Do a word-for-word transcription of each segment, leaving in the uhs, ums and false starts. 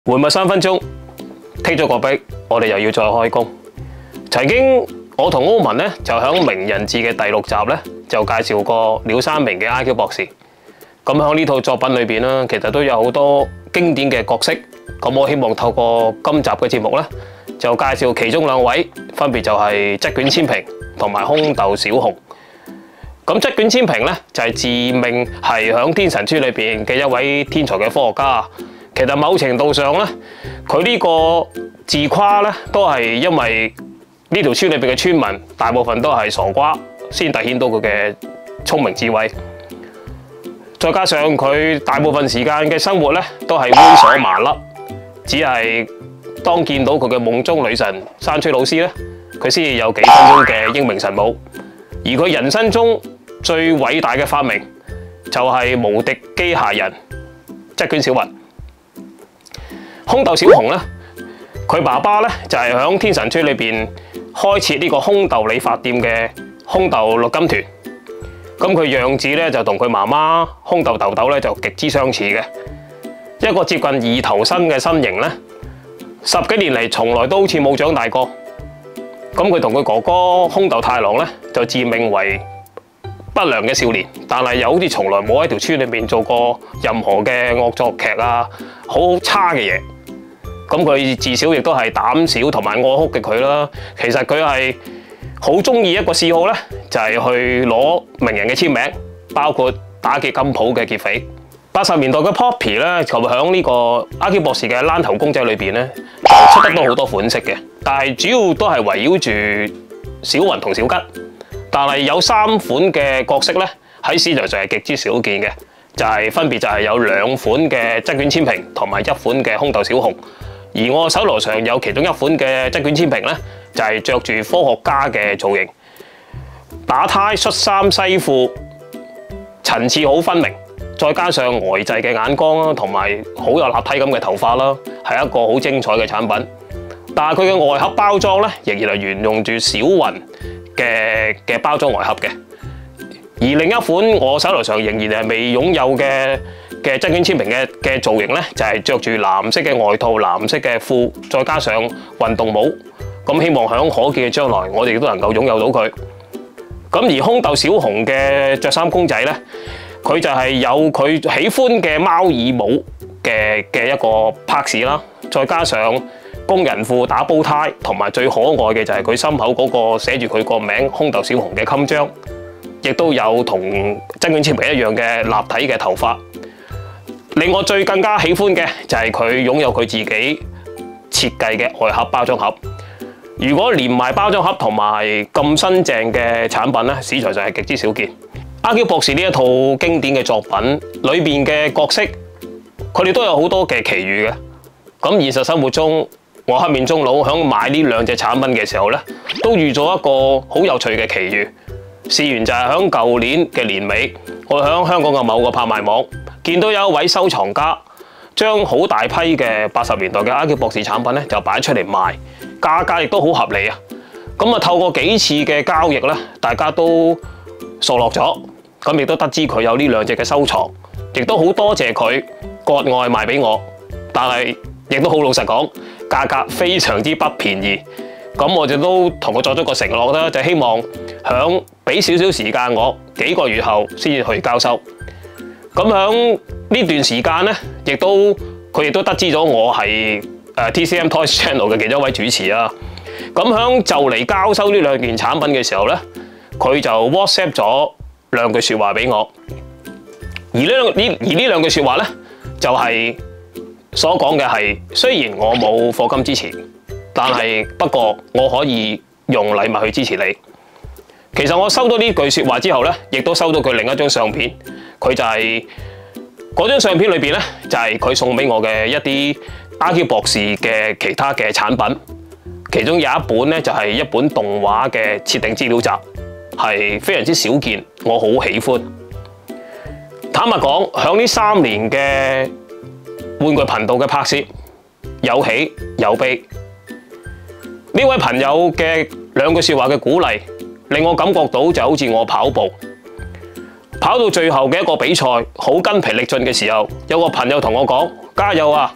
回密三分鐘，剔咗個壁，我哋又要再開工。曾經我同歐文咧就喺名人誌嘅第六集咧就介紹過廖三明嘅 I Q 博士。咁喺呢套作品裏邊啦，其實都有好多經典嘅角色。咁我希望透過今集嘅節目咧，就介紹其中兩位，分別就係則卷千平同埋空豆小熊。咁則卷千平咧就係自命係喺天神村裏邊嘅一位天才嘅科學家。其實某程度上咧，佢呢個自誇咧，都係因為呢條村裏邊嘅村民大部分都係傻瓜，先凸顯到佢嘅聰明智慧。再加上佢大部分時間嘅生活咧，都係猥瑣麻甩，只係當見到佢嘅夢中女神山吹老師咧，佢先至有幾分鐘嘅英明神武。而佢人生中最偉大嘅發明就係無敵機械人則卷小雲。空豆小熊咧，佢爸爸咧就係喺天神村裏邊開設呢個空豆理髮店嘅空豆錄金團。咁佢樣子咧就同佢媽媽空豆豆豆咧就極之相似嘅，一個接近二頭身嘅身形咧，十幾年嚟從來都好似冇長大過。咁佢同佢哥哥空豆太郎咧就自命為不良嘅少年，但係又好似從來冇喺條村裏面做過任何嘅惡作劇啊，好差嘅嘢。咁佢至少亦都係膽小同埋愛哭嘅佢啦。其實佢係好中意一個嗜好咧，就係去攞名人嘅簽名，包括打劫金鋪嘅劫匪。八十年代嘅 Poppy 咧，就喺呢個 I Q 博士嘅躝頭公仔裏邊咧，就出得到好多款式嘅，但係主要都係圍繞住小雲同小吉。但係有三款嘅角色咧喺市場上係極之少見嘅，就係、是、分別就係有兩款嘅則卷千平同埋一款嘅空豆小熊。而我手頭上有其中一款嘅則卷千平咧，就係着住科學家嘅造型，打呔恤衫西褲，層次好分明，再加上呆滯嘅眼光啦，同埋好有立體感嘅頭髮啦，係一個好精彩嘅產品。但係佢嘅外盒包裝咧，仍然係沿用住小雲嘅嘅包裝外盒嘅。而另一款我手頭上仍然係未擁有嘅嘅則卷千平嘅嘅造型咧，就係着住藍色嘅外套、藍色嘅褲，再加上運動帽。咁希望喺可見嘅將來，我哋都能夠擁有到佢。咁而空豆小熊嘅着衫公仔咧，佢就係有佢喜歡嘅貓耳帽嘅嘅一個拍子啦，再加上工人褲打煲呔，同埋最可愛嘅就係佢心口嗰個寫住佢個名空豆小熊嘅襟章，亦都有同則卷千平一樣嘅立體嘅頭髮。令我最更加喜歡嘅就係佢擁有佢自己設計嘅外盒包裝盒。如果連埋包裝盒同埋咁新淨嘅產品咧，市場上係極之少見。I Q 博士呢一套經典嘅作品裏邊嘅角色，佢哋都有好多嘅奇遇嘅。咁現實生活中，我黑面中佬響買呢兩隻產品嘅時候咧，都遇咗一個好有趣嘅奇遇。事緣就係響舊年嘅年尾，我響香港嘅某個拍賣網見到有一位收藏家將好大批嘅八十年代嘅 I Q 博士產品咧就擺出嚟賣，價格亦都好合理啊！咁啊透過幾次嘅交易咧，大家都熟絡咗，咁亦都得知佢有呢兩隻嘅收藏，亦都好多謝佢割愛賣俾我，但係亦都好老實講，價格非常之不便宜。咁我就都同佢作咗個承諾啦，就希望響俾少少時間我幾個月後先至去交收。咁響呢段時間咧，亦都佢亦都得知咗我係誒 T C M Toys Channel 嘅其中一位主持啊。咁響就嚟交收呢兩件產品嘅時候咧，佢就 WhatsApp 咗兩句説話俾我。而呢呢而呢兩句説話咧，就係、是、所講嘅係，雖然我冇課金支持，但係不過我可以用禮物去支持你。其實我收到呢句説話之後咧，亦都收到佢另一張相片。佢就係、是、嗰張相片裏邊咧，就係、是、佢送俾我嘅一啲 I Q 博士嘅其他嘅產品。其中有一本咧，就係、是、一本動畫嘅設定資料集，係非常之少見，我好喜歡。坦白講，響呢三年嘅玩具頻道嘅拍攝，有喜有悲。呢位朋友嘅兩句説話嘅鼓勵，令我感覺到就好似我跑步跑到最後嘅一個比賽，好筋疲力盡嘅時候，有個朋友同我講：加油啊！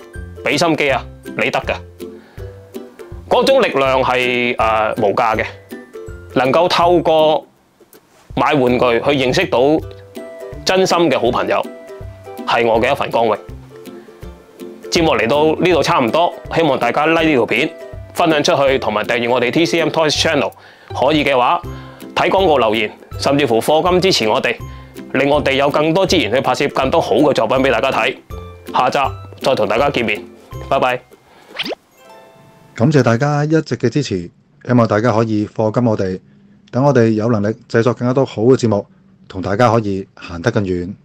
俾心機啊，你得㗎。嗰種力量係誒、呃、無價嘅，能夠透過買玩具去認識到真心嘅好朋友，係我嘅一份光榮。節目嚟到呢度差唔多，希望大家 like 呢條片，分享出去，同埋訂閱我哋 T C M Toys Channel。可以嘅話，睇廣告留言，甚至乎課金支持我哋，令我哋有更多資源去拍攝更多好嘅作品俾大家睇。下集再同大家見面，拜拜。 感謝大家一直嘅支持，希望大家可以課金我哋，等我哋有能力製作更加多好嘅節目，同大家可以行得更遠。